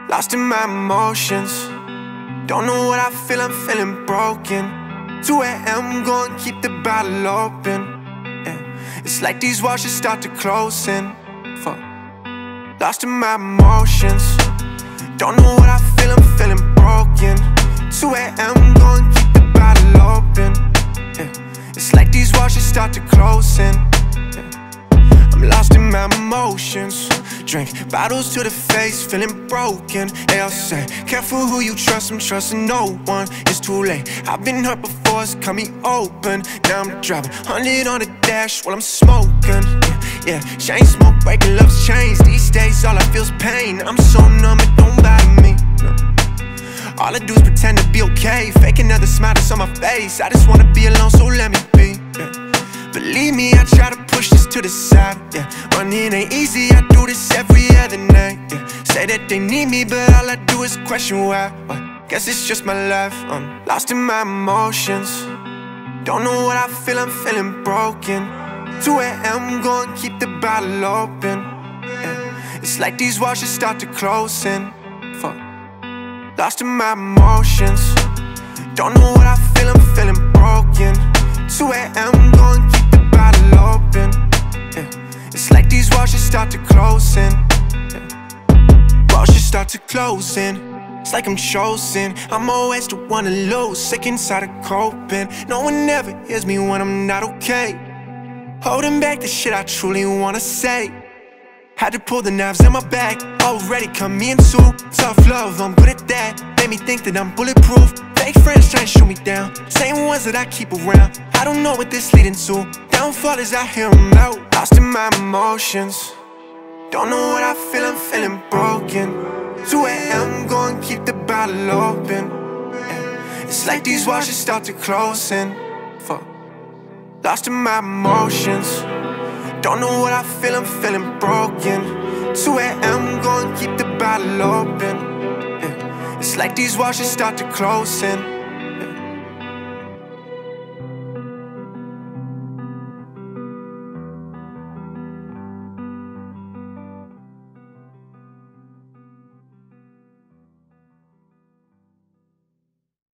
lost in my emotions. Don't know what I feel, I'm feeling broken. 2 AM, gonna keep the bottle open. Yeah. It's like these walls just start to close in. Fuck. Lost in my emotions. Don't know what I feel, I'm feeling broken. 2 AM, gonna keep the bottle open. Yeah. It's like these walls just start to close in. I'm lost in my emotions. Drink bottles to the face, feeling broken. They all say, careful who you trust, I'm trusting no one. It's too late, I've been hurt before, it's cut me open. Now I'm driving 100 on the dash while I'm smoking. Yeah, chain smoke breaking, love's changed. These days all I feel's pain. I'm so numb, it don't bother me. No. All I do is pretend to be okay, fake another smile that's on my face. I just wanna be alone, so let me be. Yeah. Believe me, I try to push this to the side, yeah. Running ain't easy, I do this every other night, yeah. Say that they need me, but all I do is question why. Guess it's just my life, I'm lost in my emotions. Don't know what I feel, I'm feeling broken. 2 AM, gonna keep the bottle open, yeah. It's like these walls just start to close in. Fuck. Lost in my emotions. Don't know what I feel, I'm feeling broken. 2 AM, gonna keep the bottle open, yeah. It's like these walls just start to close in, yeah. Walls just start to close in. It's like I'm chosen, I'm always the one to lose. Sick inside of coping. No one ever hears me when I'm not okay. Holding back the shit I truly wanna say. Had to pull the knives in my back. Already come me into tough love, I'm good at that. Made me think that I'm bulletproof. Fake friends trying to shoot me down, same ones that I keep around. I don't know what this leading to. Downfall is I hear them out. Lost in my emotions. Don't know what I feel, I'm feeling broken. 2 AM, gonna keep the bottle open, yeah. It's like these walls just start to close in. Fuck. Lost in my emotions. Don't know what I feel, I'm feeling broken. 2 AM, gonna keep the bottle open, yeah. It's like these walls just start to close in.